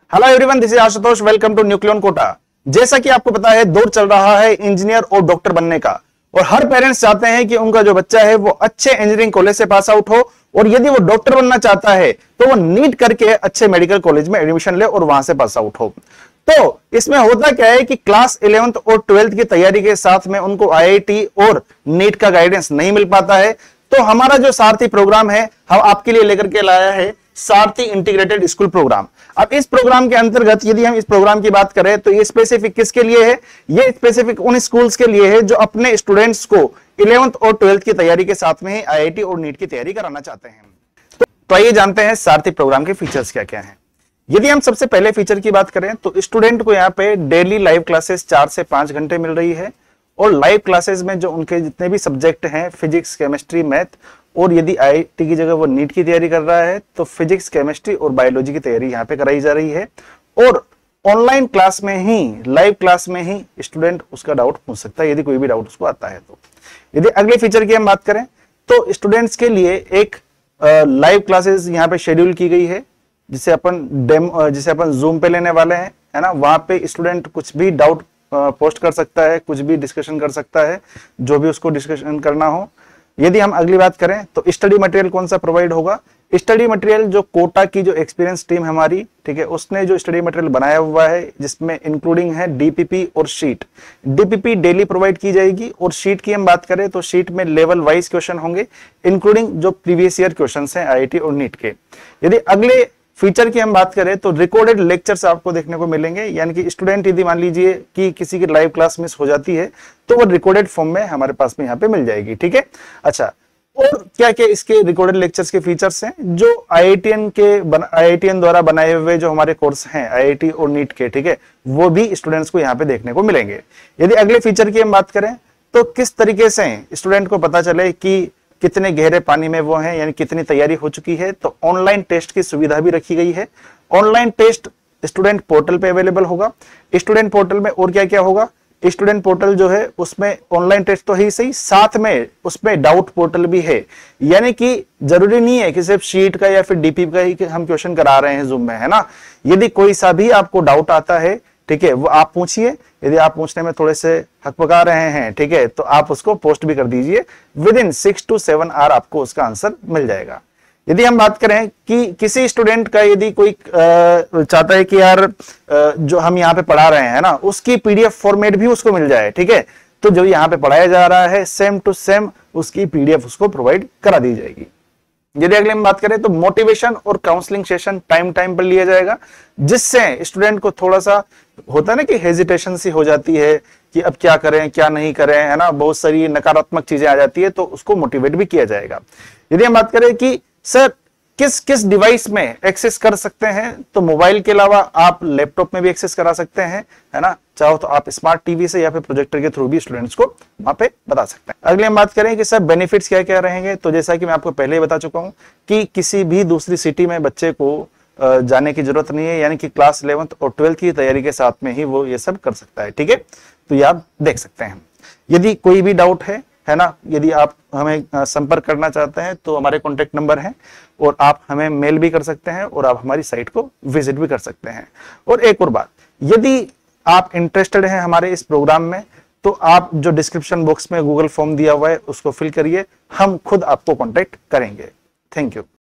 Hello everyone, this is Ashutosh. Welcome to Nucleon Kota. जैसा कि आपको पता है, दौर चल रहा है इंजीनियर और डॉक्टर बनने का, और हर पेरेंट्स चाहते हैं कि उनका जो बच्चा है वो अच्छे इंजीनियरिंग कॉलेज से पास आउट हो, और यदि वो डॉक्टर बनना चाहता है तो वो नीट करके अच्छे मेडिकल कॉलेज में एडमिशन ले और वहां से पास आउट हो। तो इसमें होता क्या है कि क्लास 11th और 12th की तैयारी के साथ में उनको आईआईटी और नीट का गाइडेंस नहीं मिल पाता है। तो हमारा जो सारथी प्रोग्राम है, हम आपके लिए लेकर के लाया है सारथी इंटीग्रेटेड स्कूल प्रोग्राम। अब इस प्रोग्राम के अंतर्गत यदि हम इस प्रोग्राम की बात करें तो ये स्पेसिफिक किसके लिए है? ये स्पेसिफिक उन स्कूल्स के लिए है जो अपने स्टूडेंट्स को 11th और 12th की तैयारी के साथ में ही आईआईटी और नीट की तैयारी कराना चाहते हैं। तो आइए जानते हैं सारथी प्रोग्राम के फीचर्स क्या क्या हैं। यदि हम सबसे पहले फीचर की बात करें तो स्टूडेंट को यहाँ पे डेली लाइव क्लासेस 4 से 5 घंटे मिल रही है, और लाइव क्लासेस में जो उनके जितने भी सब्जेक्ट हैं, फिजिक्स, केमिस्ट्री, मैथ, और यदि आईआईटी की जगह वो नीट की तैयारी कर रहा है तो फिजिक्स, केमिस्ट्री और बायोलॉजी की तैयारी यहाँ पे कराई जा रही है। और ऑनलाइन क्लास में ही, लाइव क्लास में ही स्टूडेंट उसका डाउट पूछ सकता है यदि कोई भी डाउट उसको आता है तो। यदि अगले फीचर की हम बात करें तो स्टूडेंट्स के लिए एक लाइव क्लासेस यहाँ पे शेड्यूल की गई है, जिसे अपन जूम पे लेने वाले हैं, है ना। वहां पे स्टूडेंट कुछ भी डाउट पोस्ट कर सकता है, कुछ भी डिस्कशन कर सकता है, जो भी उसको डिस्कशन करना हो। यदि हम अगली बात करें तो स्टडी मटेरियल कौन सा प्रोवाइड होगा? स्टडी मटेरियल जो कोटा की जो एक्सपीरियंस टीम हमारी, ठीक है, उसने जो स्टडी मटेरियल बनाया हुआ है, जिसमें इंक्लूडिंग है डीपीपी और शीट। डीपीपी डेली प्रोवाइड की जाएगी, और शीट की हम बात करें तो शीट में लेवल वाइज क्वेश्चन होंगे, इंक्लूडिंग जो प्रीवियस ईयर क्वेश्चन हैं आईआईटी और नीट के। यदि अगले फीचर की हम बात करें तो रिकॉर्डेड लेक्चर्स आपको देखने को मिलेंगे, यानी कि स्टूडेंट यदि मान लीजिए कि किसी की लाइव क्लास मिस हो जाती है तो वो रिकॉर्डेड फॉर्म में हमारे पास में यहाँ पे मिल जाएगी, ठीक है। अच्छा, और क्या क्या इसके रिकॉर्डेड लेक्चर्स के फीचर्स हैं? जो आईआईटीएन द्वारा बनाए हुए जो हमारे कोर्स हैं आईआईटी और नीट के, ठीक है, वो भी स्टूडेंट्स को यहाँ पे देखने को मिलेंगे। यदि अगले फीचर की हम बात करें तो किस तरीके से स्टूडेंट को पता चले कि कितने गहरे पानी में वो हैं, यानी कितनी तैयारी हो चुकी है, तो ऑनलाइन टेस्ट की सुविधा भी रखी गई है। ऑनलाइन टेस्ट स्टूडेंट पोर्टल पे अवेलेबल होगा। स्टूडेंट पोर्टल में और क्या क्या होगा? स्टूडेंट पोर्टल जो है उसमें ऑनलाइन टेस्ट तो ही सही, साथ में उसमें डाउट पोर्टल भी है, यानी कि जरूरी नहीं है कि सिर्फ शीट का या फिर डीपीपी का ही हम क्वेश्चन करा रहे हैं जूम में, है ना। यदि कोई सा भी आपको डाउट आता है, ठीक है, वो आप पूछिए। यदि आप पूछने में थोड़े से हकपका रहे हैं, ठीक है, तो आप उसको पोस्ट भी कर दीजिए। विद इन 6 to 7 आवर आपको उसका आंसर मिल जाएगा। यदि हम बात करें कि किसी स्टूडेंट का यदि कोई चाहता है कि यार जो हम यहाँ पे पढ़ा रहे हैं ना, उसकी पीडीएफ फॉर्मेट भी उसको मिल जाए, ठीक है, तो जो यहाँ पे पढ़ाया जा रहा है सेम टू सेम उसकी पीडीएफ उसको प्रोवाइड करा दी जाएगी। यदि अगले हम बात करें तो मोटिवेशन और काउंसलिंग सेशन टाइम पर लिया जाएगा, जिससे स्टूडेंट को थोड़ा सा होता है ना कि हेजिटेशन सी हो जाती है कि अब क्या करें क्या नहीं करें, है ना, बहुत सारी नकारात्मक चीजें आ जाती है, तो उसको मोटिवेट भी किया जाएगा। यदि हम बात करें कि सर किस किस डिवाइस में एक्सेस कर सकते हैं, तो मोबाइल के अलावा आप लैपटॉप में भी एक्सेस करा सकते हैं, है ना। चाहो तो आप स्मार्ट टीवी से या फिर प्रोजेक्टर के थ्रू भी स्टूडेंट्स को वहां पे बता सकते हैं। अगले हम बात करें कि सर बेनिफिट्स क्या क्या रहेंगे, तो जैसा कि मैं आपको पहले ही बता चुका हूं कि किसी भी दूसरी सिटी में बच्चे को जाने की जरूरत नहीं है, यानी कि क्लास 11th और 12th की तैयारी के साथ में ही वो ये सब कर सकता है, ठीक है। तो ये आप देख सकते हैं। यदि कोई भी डाउट है ना, यदि आप हमें संपर्क करना चाहते हैं तो हमारे कॉन्टेक्ट नंबर हैं, और आप हमें मेल भी कर सकते हैं, और आप हमारी साइट को विजिट भी कर सकते हैं। और एक और बात, यदि आप इंटरेस्टेड हैं हमारे इस प्रोग्राम में, तो आप जो डिस्क्रिप्शन बॉक्स में गूगल फॉर्म दिया हुआ है उसको फिल करिए, हम खुद आपको कॉन्टेक्ट करेंगे। Thank you.